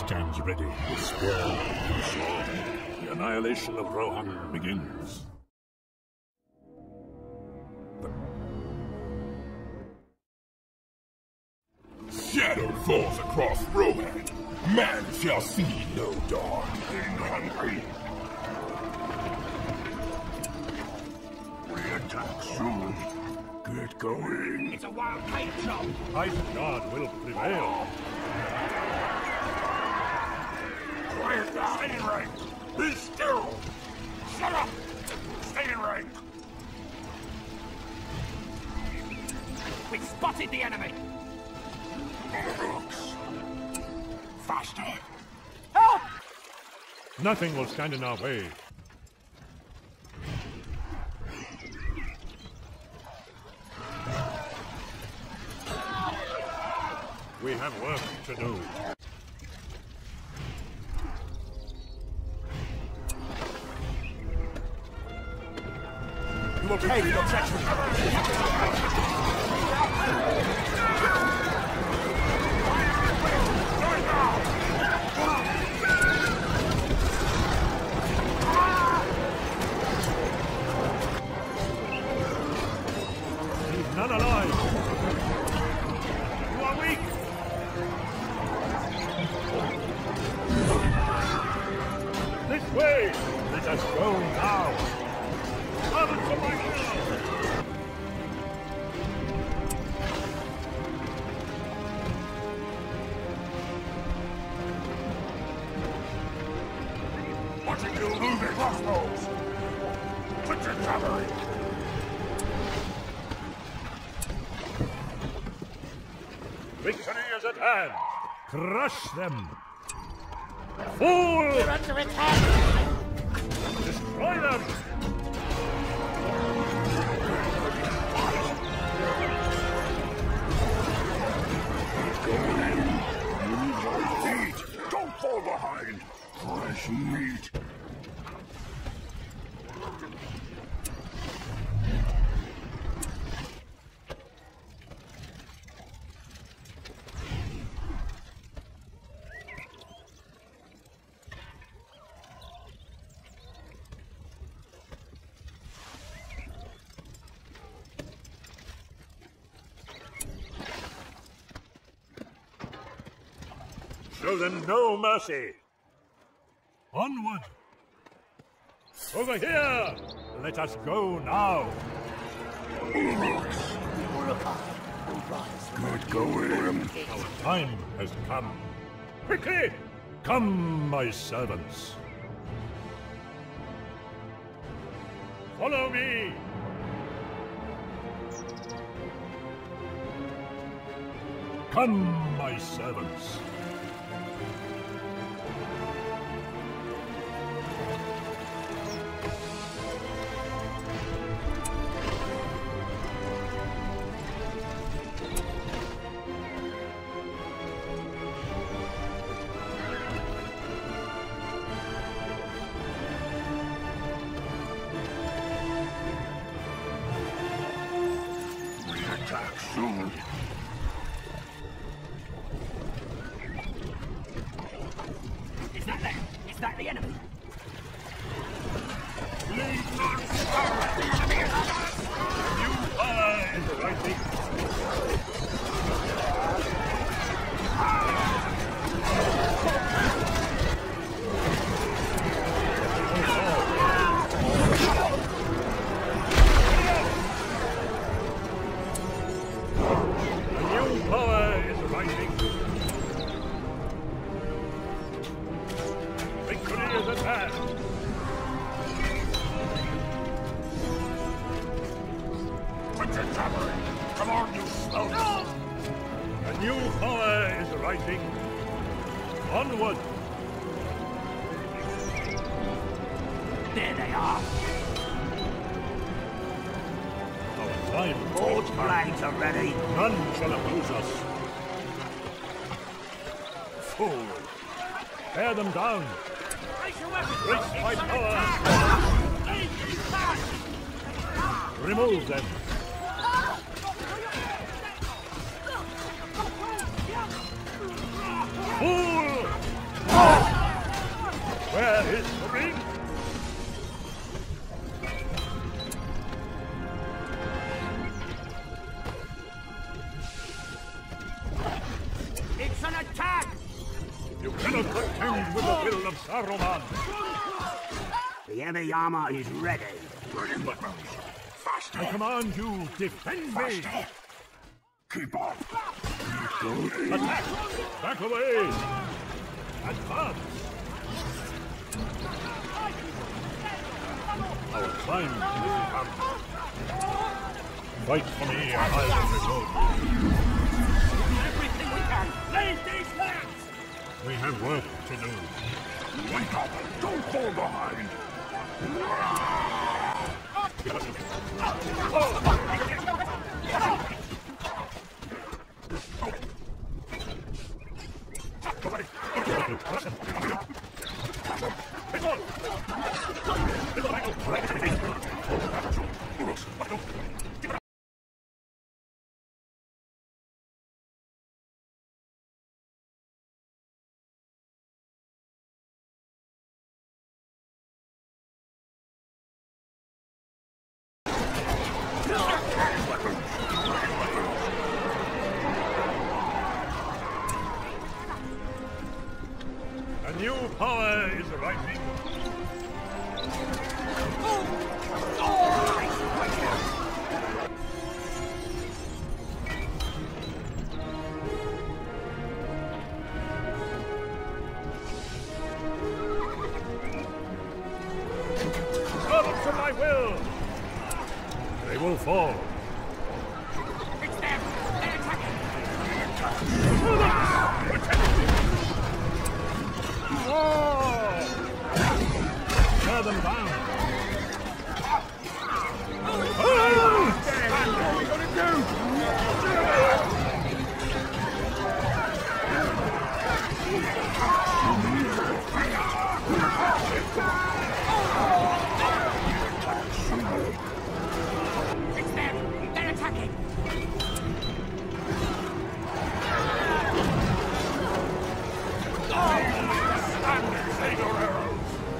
stands ready. The spear and sword. The annihilation of Rohan begins. Shadow falls across Rohan. Man shall see no dawn. Being hungry. We attack soon. Get going. It's a wild cake job. Isengard will prevail. Quiet down. Stay in rank. Be still. Shut up. Stay in rank. We've spotted the enemy. Brooks. Faster. Help! Nothing will stand in our way. We have work to do. You will pay for your treachery. Leave none alive. You are weak. This way. Let us go now. Servants of my hero. Watching you lose your crossbows. Put your cavalry. Victory is at hand. Crush them. Fool! We're under attack. Destroy them. Feet. Don't fall behind. Fresh meat. Show them no mercy. Onward. Over here. Let us go now. Get going. Our time has come. Quickly! Come, my servants. Follow me. Come, my servants. Attack soon. Is that them? Is that the enemy? Leave not power. The enemy is on us. You are in the right thing. Come on, you slow. A new power is rising. Onward. There they are. Our time. Forge blades are ready. None shall oppose us. Fool. Tear them down. Raise your weapons. Raise my power. Remove them. Fool! You cannot contend with the will of Saruman. The heavy armor is ready. Bring the mouse. Faster. I command you, defend me. Faster. Keep on. Attack! Back away! Advance! Our time will come. Fight for me and I will resolve. Everything we can. Leave these lands! We have work to do. Wake up. Don't fall behind. A new power is rising. Servants of my will! They will fall. It's them! They're attacking! Tear them down. It's them! They're attacking! Save your arrows.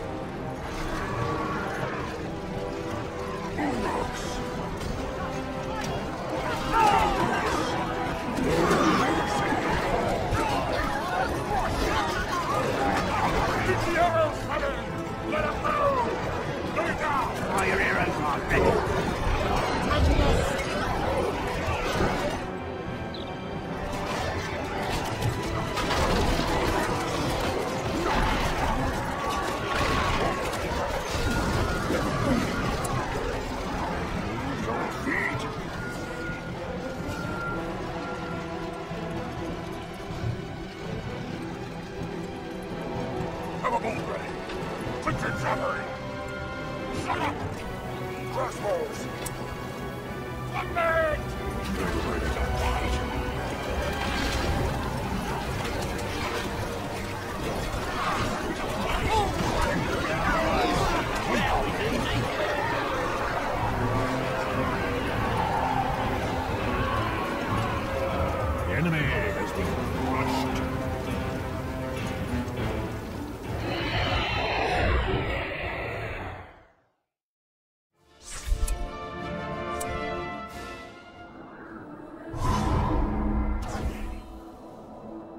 The arrows coming. Let them go. Let it down. All your arrows are ready. Have a bolt ready. Quick and cavalry. Shut up. Crossbows. Unmanned. They're ready to fight. The enemy